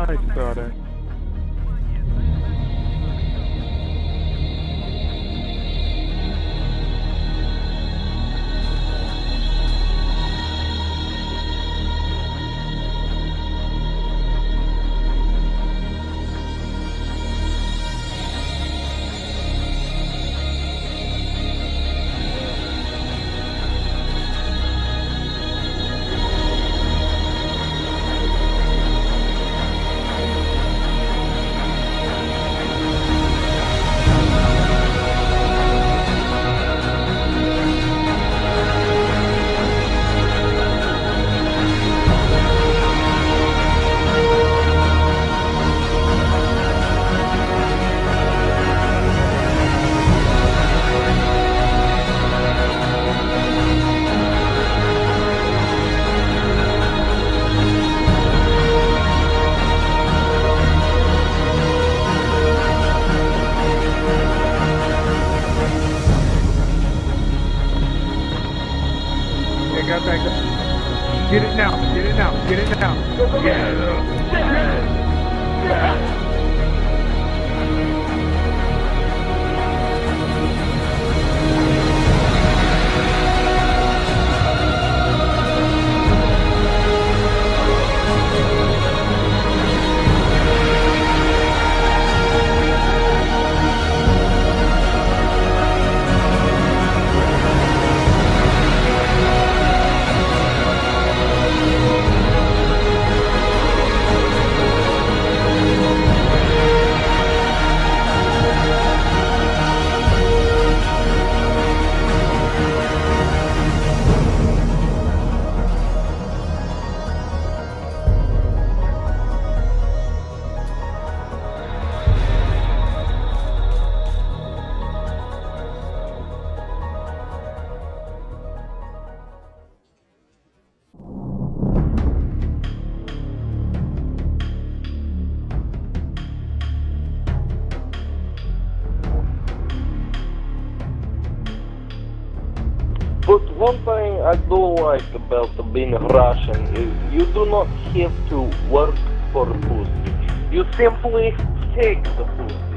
I saw that. Got that. Get it now. Get it now. Get it now. Yeah. But one thing I do like about being Russian is you do not have to work for food. You simply take the food.